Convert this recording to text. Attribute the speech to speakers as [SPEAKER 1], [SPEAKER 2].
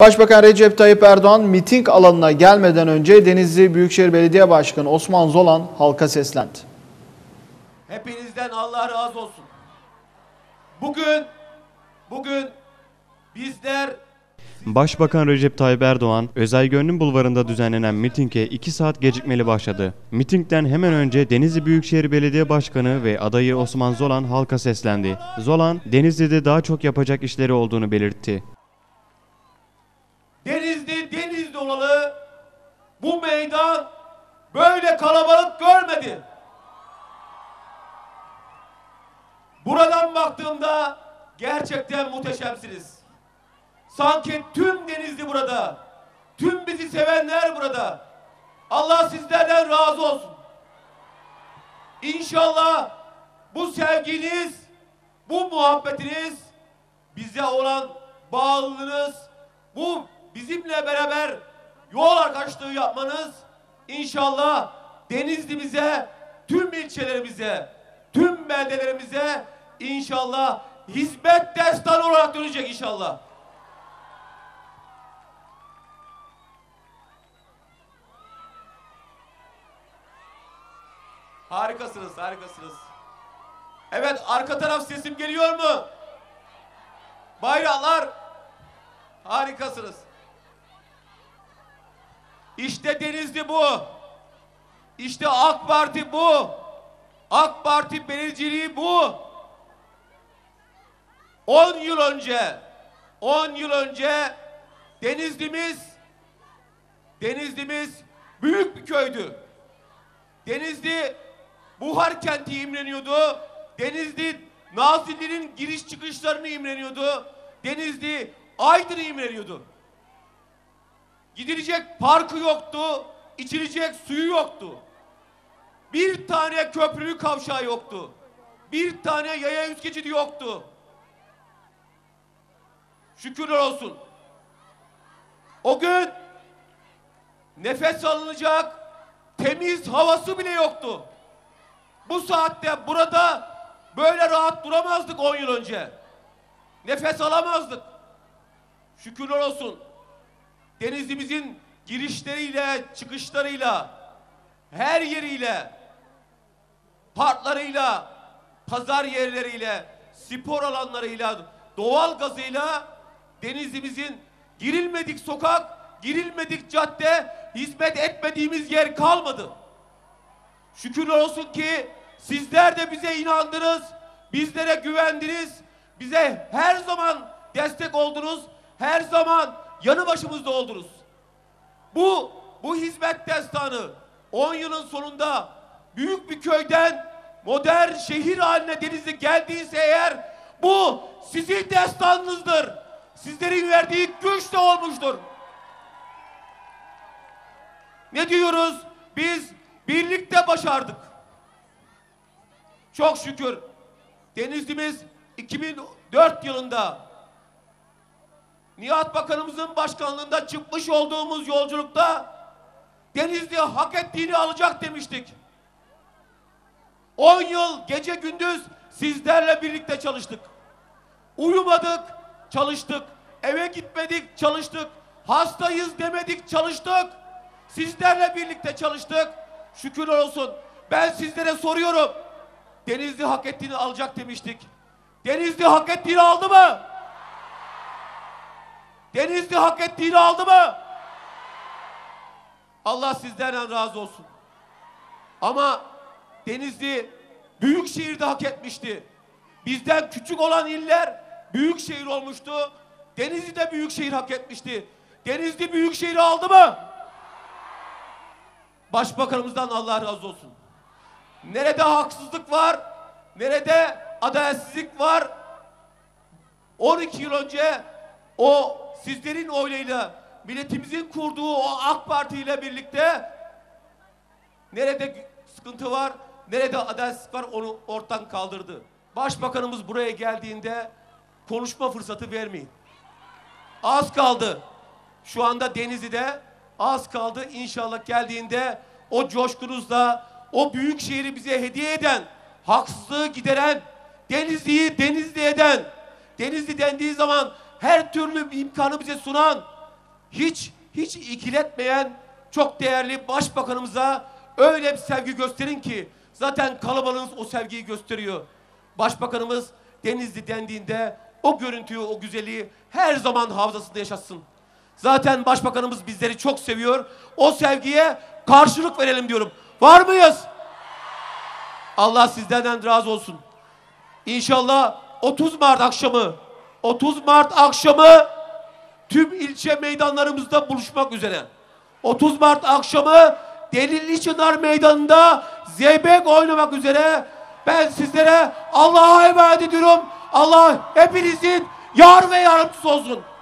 [SPEAKER 1] Başbakan Recep Tayyip Erdoğan miting alanına gelmeden önce Denizli Büyükşehir Belediye Başkanı Osman Zolan halka seslendi.
[SPEAKER 2] Hepinizden Allah razı olsun. Bugün bizler...
[SPEAKER 3] Başbakan Recep Tayyip Erdoğan, Özaygönlüm Bulvarı'nda düzenlenen mitinge 2 saat gecikmeli başladı. Mitingden hemen önce Denizli Büyükşehir Belediye Başkanı ve adayı Osman Zolan halka seslendi. Zolan, Denizli'de daha çok yapacak işleri olduğunu belirtti.
[SPEAKER 2] Denizli olalı bu meydan böyle kalabalık görmedi. Buradan baktığımda gerçekten muhteşemsiniz. Sanki tüm Denizli burada. Tüm bizi sevenler burada. Allah sizlerden razı olsun. İnşallah bu sevginiz, bu muhabbetiniz, bize olan bağlılığınız, bu bizimle beraber yol arkadaşlığı yapmanız inşallah Denizli'mize, tüm ilçelerimize, tüm beldelerimize inşallah hizmet destanı olarak dönecek inşallah. Harikasınız, harikasınız. Evet, arka taraf sesim geliyor mu? Bayraklar, harikasınız. İşte Denizli bu. İşte AK Parti bu. AK Parti belediyeciliği bu. 10 yıl önce Denizli'miz büyük bir köydü. Denizli Buhar kenti imreniyordu. Denizli Nazilli'nin giriş çıkışlarını imreniyordu. Denizli Aydın'ı imreniyordu. Gidilecek parkı yoktu, içilecek suyu yoktu. Bir tane köprülü kavşağı yoktu. Bir tane yaya üst geçidi yoktu. Şükürler olsun. O gün nefes alınacak temiz havası bile yoktu. Bu saatte burada böyle rahat duramazdık 10 yıl önce. Nefes alamazdık. Şükürler olsun. Denizli'mizin girişleriyle, çıkışlarıyla, her yeriyle, parklarıyla, pazar yerleriyle, spor alanlarıyla, doğal gazıyla Denizli'mizin girilmedik sokak, girilmedik cadde, hizmet etmediğimiz yer kalmadı. Şükürler olsun ki sizler de bize inandınız, bizlere güvendiniz, bize her zaman destek oldunuz, her zaman yanı başımızda oldunuz. Bu hizmet destanı 10 yılın sonunda büyük bir köyden modern şehir haline Denizli geldiyse eğer bu sizin destanınızdır. Sizlerin verdiği güç de olmuştur. Ne diyoruz? Biz birlikte başardık. Çok şükür Denizli'miz 2004 yılında Nihat Bakanımızın başkanlığında çıkmış olduğumuz yolculukta Denizli hak ettiğini alacak demiştik. 10 yıl gece gündüz sizlerle birlikte çalıştık. Uyumadık, çalıştık. Eve gitmedik, çalıştık. Hastayız demedik, çalıştık. Sizlerle birlikte çalıştık. Şükürler olsun. Ben sizlere soruyorum. Denizli hak ettiğini alacak demiştik. Denizli hak ettiğini aldı mı? Denizli hak ettiğini aldı mı? Allah sizlerden razı olsun. Ama Denizli büyükşehirde hak etmişti. Bizden küçük olan iller büyükşehir olmuştu. Denizli de büyükşehir hak etmişti. Denizli büyükşehiri aldı mı? Başbakanımızdan Allah razı olsun. Nerede haksızlık var, nerede adaletsizlik var? 12 yıl önce o sizlerin oylarıyla milletimizin kurduğu o AK Parti ile birlikte nerede sıkıntı var, nerede adaletsizlik var onu ortadan kaldırdı. Başbakanımız buraya geldiğinde konuşma fırsatı vermeyin. Az kaldı. Şu anda Denizli'de az kaldı. İnşallah geldiğinde o coşkunuzla o büyük şehri bize hediye eden, haksızlığı gideren, Denizli'yi Denizli eden, Denizli dendiği zaman her türlü imkanı bize sunan, hiç ikiletmeyen çok değerli başbakanımıza öyle bir sevgi gösterin ki zaten kalabalığınız o sevgiyi gösteriyor. Başbakanımız Denizli dendiğinde o görüntüyü, o güzelliği her zaman hafızasında yaşatsın. Zaten başbakanımız bizleri çok seviyor. O sevgiye karşılık verelim diyorum. Var mıyız? Allah sizlerden razı olsun. İnşallah 30 Mart akşamı tüm ilçe meydanlarımızda buluşmak üzere. 30 Mart akşamı Delili Çınar Meydanı'nda zeybek oynamak üzere ben sizlere Allah'a emanet ediyorum. Allah hepinizin yar ve yardımcısı olsun.